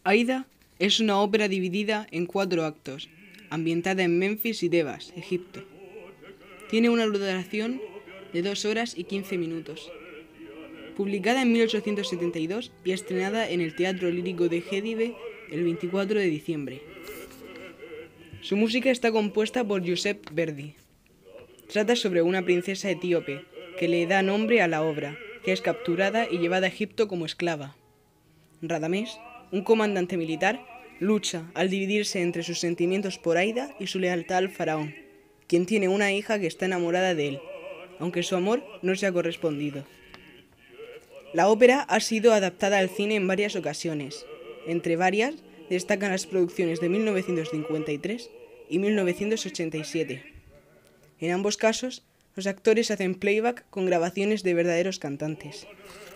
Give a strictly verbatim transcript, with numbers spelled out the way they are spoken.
Aida es una ópera dividida en cuatro actos, ambientada en Menfis y Tebas, Egipto. Tiene una duración de dos horas y quince minutos. Publicada en mil ochocientos setenta y dos y estrenada en el Teatro Lírico de Gedive el veinticuatro de diciembre. Su música está compuesta por Giuseppe Verdi. Trata sobre una princesa etíope que le da nombre a la obra, que es capturada y llevada a Egipto como esclava. Radamés, un comandante militar, lucha al dividirse entre sus sentimientos por Aida y su lealtad al faraón, quien tiene una hija que está enamorada de él, aunque su amor no se ha correspondido. La ópera ha sido adaptada al cine en varias ocasiones. Entre varias, destacan las producciones de mil novecientos cincuenta y tres y mil novecientos ochenta y siete. En ambos casos, los actores hacen playback con grabaciones de verdaderos cantantes.